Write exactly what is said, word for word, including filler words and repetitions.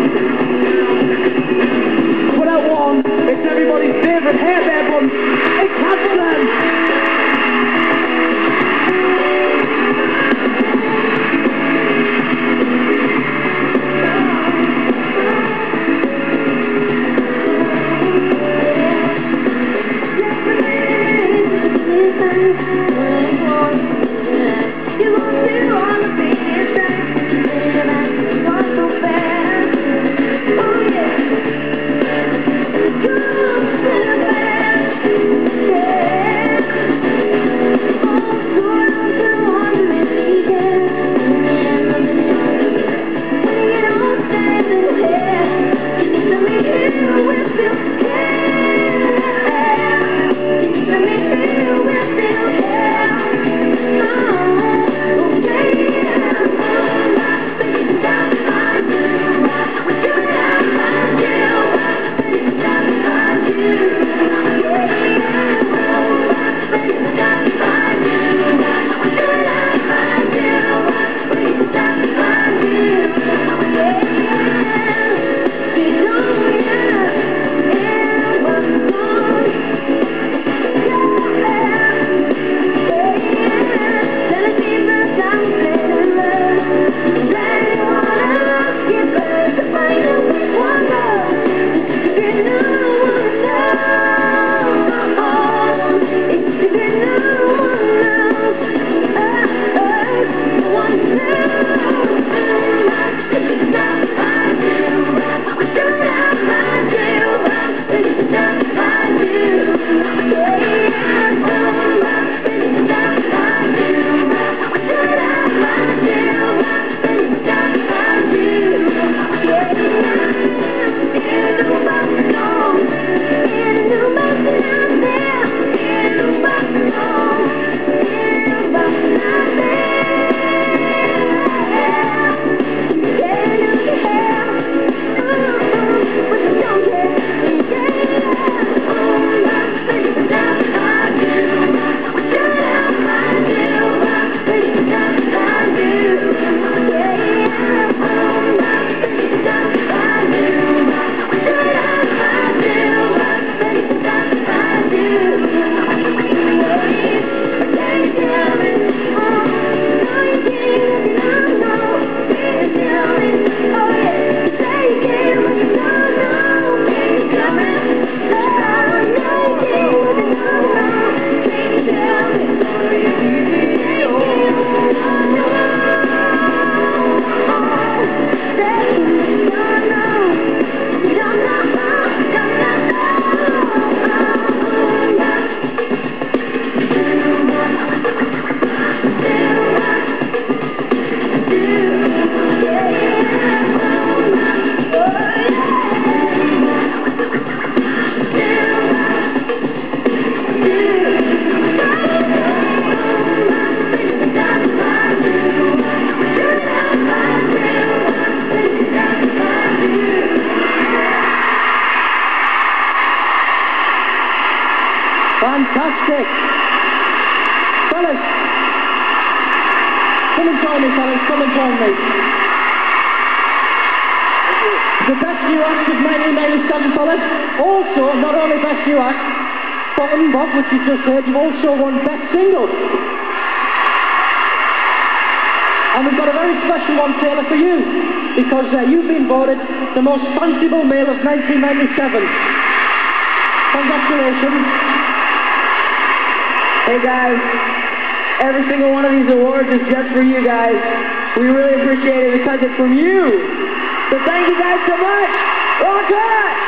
Put out one, it's everybody's favourite hair bear bun. It's Hudson! Fantastic! Fellas, come and join me, fellas, come and join me. The best new act of nineteen ninety-seven, fellas. Also, not only best new act, but Bob, which you just heard, you've also won best single. And we've got a very special one, Taylor, for you, because uh, you've been voted the most fanciable male of nineteen ninety-seven. Congratulations. Hey guys, every single one of these awards is just for you guys. We really appreciate it because it's from you. So thank you guys so much. Rock on!